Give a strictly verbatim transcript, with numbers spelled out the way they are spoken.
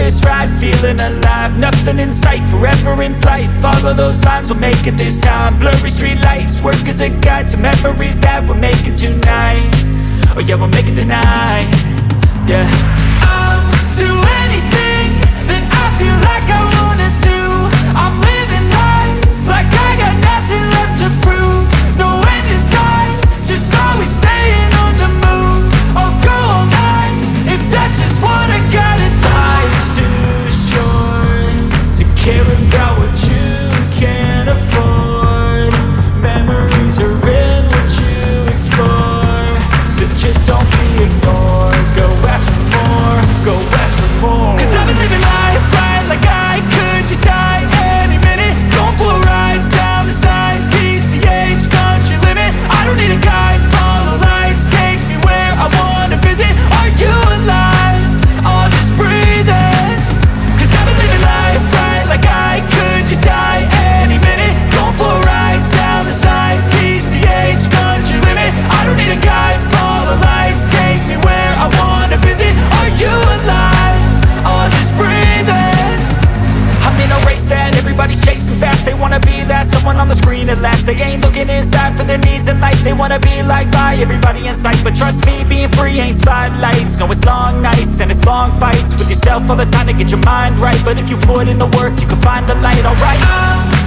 this ride, feeling alive. Nothing in sight, forever in flight. Follow those lines, we'll make it this time. Blurry street lights, work as a guide to memories that we're making tonight. Oh yeah, we'll make it tonight. Yeah, I'll do anything that I feel like I wanna do. I'm living life like I got nothing left to prove. No end in sight, just always staying on the move. I'll go all night if that's just what I gotta do. Life's too short to care about what you can't afford. Memories are in what you explore, so just don't be ignored. Go ask for more, go ask for more. Cause I've been living life right like I could just die any minute. Going for a ride down the side, P C H, country limit. I don't need a guide, follow lights, take me where I wanna visit. Are you alive? I'll just breathe in. Cause I've been living life right like I could just die any minute. Going for a ride down the side, P C H, country limit. I don't need a guide, follow lights, take me where I wanna visit. Are you alive? I'll just breathe in. I'm in a race that everybody's chasing fast. They wanna be that someone on the screen at last. They ain't looking inside for their needs in life. They wanna be liked by everybody in sight. But trust me, being free ain't spotlights. No, it's long nights and it's long fights with yourself all the time to get your mind right. But if you put in the work, you can find the light, alright.